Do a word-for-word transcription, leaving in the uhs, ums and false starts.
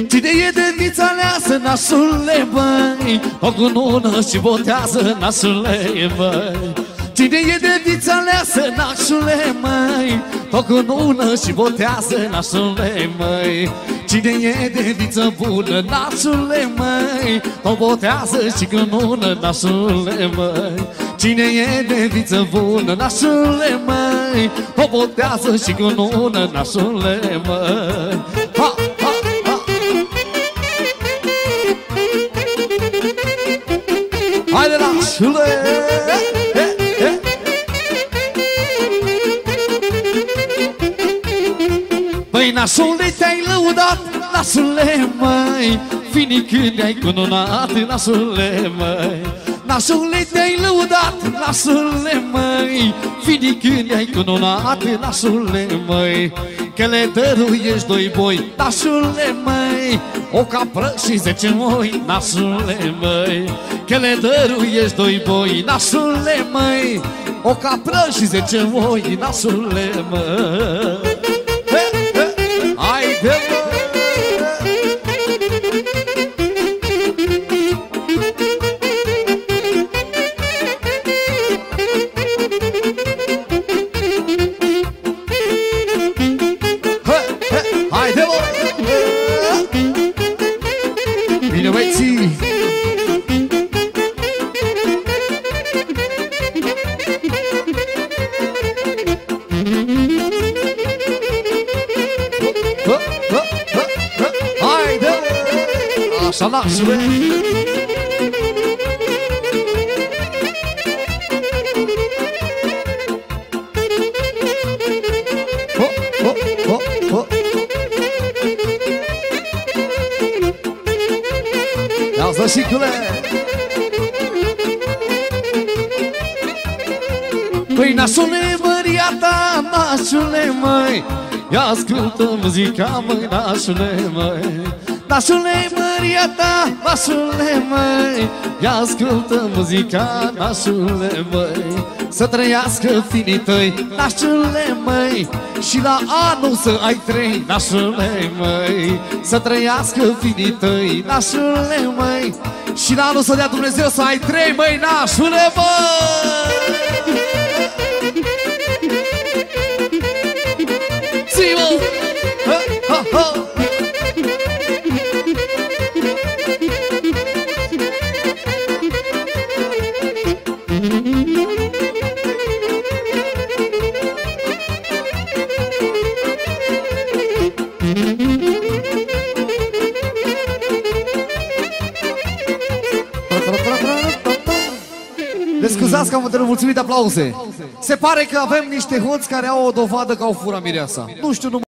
Cine e de vița leasă, nașule, băi, o cunună și botează, nașule, băi. Cine e de vița leasă, nașule, măi, o cunună și botează, nașule, măi. Cine e de viță bună, nașule, măi, o botează și cunună, nașule, măi. Cine e de viță bună, nașule, măi, o botează și cunună, nașule, măi. Ha, ha, ha. Haide, nașule! Păi, nașule, te-ai lăudat, nașule, măi, finii când ai cununat, nașule, măi. Nașule, te-ai lăudat, nașule, măi, finii când ai cununat, nașule, măi. Că le dăruiești doi boi, nașule, măi, o capră și zece moi, nașule, măi. Că le dăruiești doi boi, nașule, măi, o capră și zece moi, nașule, măi. Haide, mă! Haide, mă! Bine, băieții! Așa, nașule! Ho, ho, ho, ho! Ia-ți-o, șicule! Păi, nașule, măria ta, nașule, măi, ia ascultă muzica, măi, nașule, măi. Nașule, măria ta, nașule, măi, ia ascultă muzica, nașule, măi. Să trăiască finii tăi, nașule, măi, și la anul să ai trei, nașule, măi. Să trăiască finii tăi, nașule, măi, și la anul să dea Dumnezeu să ai trei, măi, nașule, măi. Zi-mă! Ha, ha, ha! Ne scuzați că am mulțumit de aplauze. Se pare că avem niște hoți care au o dovadă că au furat mireasa. Nu știu, nu